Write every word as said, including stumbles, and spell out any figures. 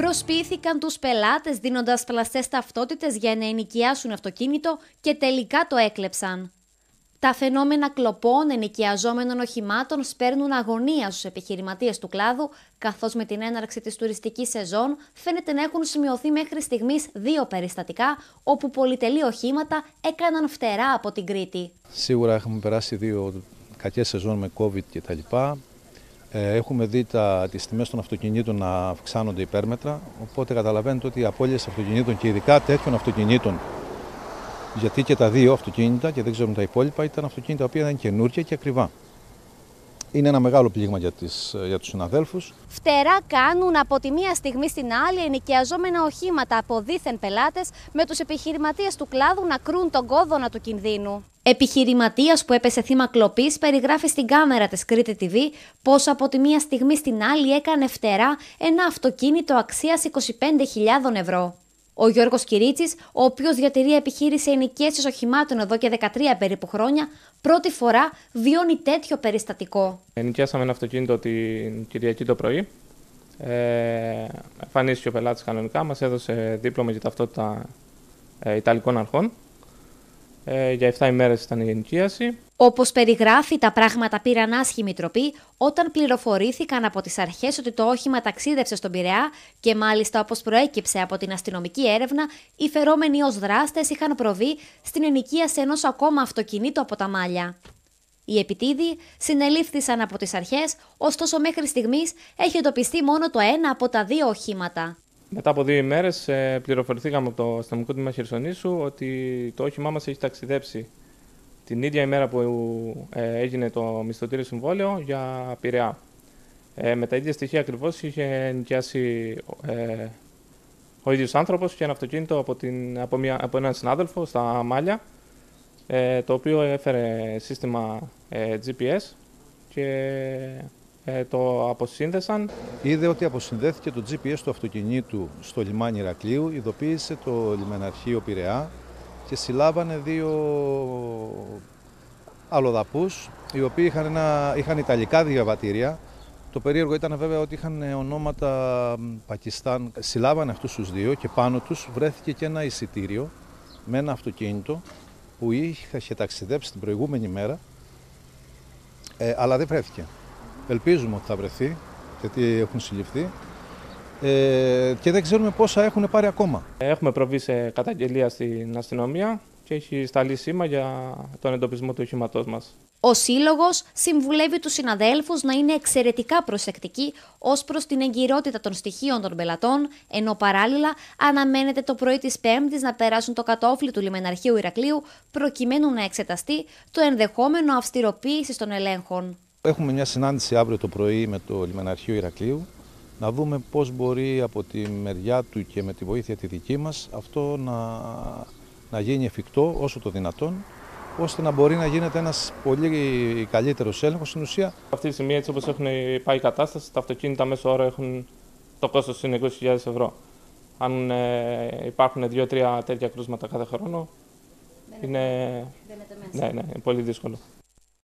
Προσποιήθηκαν τους πελάτες δίνοντας πλαστές ταυτότητες για να ενοικιάσουν αυτοκίνητο και τελικά το έκλεψαν. Τα φαινόμενα κλοπών ενοικιαζόμενων οχημάτων σπέρνουν αγωνία στους επιχειρηματίες του κλάδου, καθώς με την έναρξη της τουριστικής σεζόν φαίνεται να έχουν σημειωθεί μέχρι στιγμής δύο περιστατικά, όπου πολυτελή οχήματα έκαναν φτερά από την Κρήτη. Σίγουρα έχουμε περάσει δύο κακές σεζόν με COVID κτλ. Έχουμε δει τα, τις τιμές των αυτοκινήτων να αυξάνονται υπέρμετρα, οπότε καταλαβαίνετε ότι οι απώλειες αυτοκινήτων και ειδικά τέτοιων αυτοκινήτων, γιατί και τα δύο αυτοκίνητα και δεν ξέρουμε τα υπόλοιπα, ήταν αυτοκίνητα τα οποία ήταν καινούργια και ακριβά. Είναι ένα μεγάλο πλήγμα για, τις, για τους συναδέλφους. Φτερά κάνουν από τη μία στιγμή στην άλλη ενοικιαζόμενα οχήματα από δίθεν πελάτες, με τους επιχειρηματίες του κλάδου να κρούν τον κόδωνα του κινδύνου. Επιχειρηματίας που έπεσε θύμα κλοπής περιγράφει στην κάμερα της Κρήτη τι βι πως από τη μία στιγμή στην άλλη έκανε φτερά ένα αυτοκίνητο αξίας είκοσι πέντε χιλιάδες ευρώ. Ο Γιώργος Κυρίτσης, ο οποίος διατηρεί επιχείρηση ενοικίασης οχημάτων εδώ και δεκατρία περίπου χρόνια, πρώτη φορά βιώνει τέτοιο περιστατικό. Ενοικιάσαμε ένα αυτοκίνητο την Κυριακή το πρωί. Ε, εμφανίστηκε ο πελάτης κανονικά, μας έδωσε δίπλωμα για ταυτότητα ε, Ιταλικών αρχών. Ε, για επτά ημέρες ήταν η ενοικίαση. Όπως περιγράφει, τα πράγματα πήραν άσχημη τροπή όταν πληροφορήθηκαν από τις αρχές ότι το όχημα ταξίδευσε στον Πειραιά και μάλιστα, όπως προέκυψε από την αστυνομική έρευνα, οι φερόμενοι ως δράστες είχαν προβεί στην ενοικίαση ενός ακόμα αυτοκινήτου από τα Μάλια. Οι επιτίδιοι συνελήφθησαν από τις αρχές, ωστόσο μέχρι στιγμής έχει εντοπιστεί μόνο το ένα από τα δύο οχήματα. Μετά από δύο ημέρες ε, πληροφορηθήκαμε από το αστυνομικό τμήμα Χερσονήσου ότι το όχημά μας έχει ταξιδέψει την ίδια ημέρα που ε, έγινε το μισθωτήριο συμβόλαιο για Πειραιά. Ε, με τα ίδια στοιχεία ακριβώς είχε νοικιάσει ε, ο ίδιος άνθρωπος και ένα αυτοκίνητο από, την, από, μια, από έναν συνάδελφο στα Μάλια, ε, το οποίο έφερε σύστημα ε, τζι πι ες και ε, το αποσύνδεσαν. Είδε ότι αποσυνδέθηκε το τζι πι ες του αυτοκινήτου στο λιμάνι Ηρακλείου, ειδοποίησε το λιμεναρχείο Πειραιά και συλλάβανε δύο αλλοδαπούς, οι οποίοι είχαν, ένα, είχαν ιταλικά διαβατήρια. Το περίεργο ήταν βέβαια ότι είχαν ονόματα Πακιστάν. Συλλάβανε αυτούς τους δύο και πάνω τους βρέθηκε και ένα εισιτήριο με ένα αυτοκίνητο που είχε ταξιδέψει την προηγούμενη μέρα, ε, αλλά δεν βρέθηκε. Ελπίζουμε ότι θα βρεθεί, γιατί έχουν συλληφθεί. Ε, και δεν ξέρουμε πόσα έχουν πάρει ακόμα. Έχουμε προβεί σε καταγγελία στην αστυνομία και έχει σταλεί σήμα για τον εντοπισμό του οχήματός μας. Ο Σύλλογος συμβουλεύει τους συναδέλφους να είναι εξαιρετικά προσεκτικοί ως προς την εγκυρότητα των στοιχείων των πελατών, ενώ παράλληλα αναμένεται το πρωί της Πέμπτης να περάσουν το κατόφλι του λιμεναρχείου Ηρακλείου προκειμένου να εξεταστεί το ενδεχόμενο αυστηροποίησης των ελέγχων. Έχουμε μια συνάντηση αύριο το πρωί με το λιμεναρχείο Ηρακλείου, να δούμε πώς μπορεί από τη μεριά του και με τη βοήθεια τη δική μας αυτό να, να γίνει εφικτό όσο το δυνατόν, ώστε να μπορεί να γίνεται ένας πολύ καλύτερος έλεγχος στην ουσία. Αυτή τη στιγμή, έτσι όπως έχουν πάει η κατάσταση, τα αυτοκίνητα μέσω όρο έχουν το κόστος είναι είκοσι χιλιάδες ευρώ. Αν ε, υπάρχουν δύο-τρία τέτοια κρούσματα κάθε χρόνο, είναι, είναι, ναι, ναι, πολύ δύσκολο.